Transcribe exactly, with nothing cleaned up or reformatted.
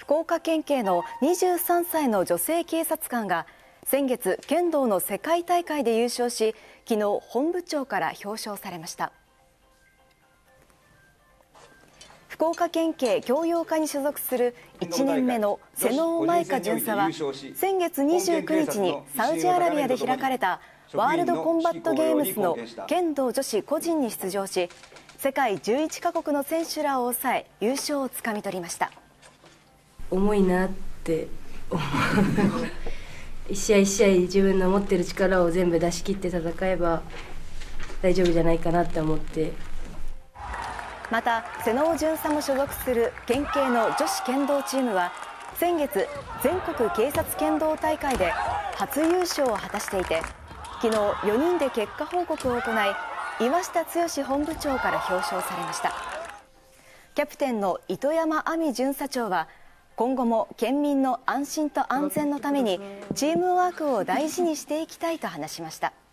福岡県警のにじゅうさんさいの女性警察官が先月、剣道の世界大会で優勝し、昨日本部長から表彰されました。福岡県警教養課に所属するいちねんめの瀬能舞香巡査は、先月にじゅうくにちにサウジアラビアで開かれたワールドコンバットゲームズの剣道女子個人に出場し、世界じゅういちかこくの選手らを抑え優勝をつかみ取りました。 重いなって思う一試合一試合自分の持ってる力を全部出し切って戦えば大丈夫じゃないかなって思って。 また瀬能巡査も所属する県警の女子剣道チームは先月、全国警察剣道大会で初優勝を果たしていて、昨日よにんで結果報告を行い、岩下剛本部長から表彰されました。キャプテンの糸山亜美巡査長は、今後も県民の安心と安全のためにチームワークを大事にしていきたいと話しました。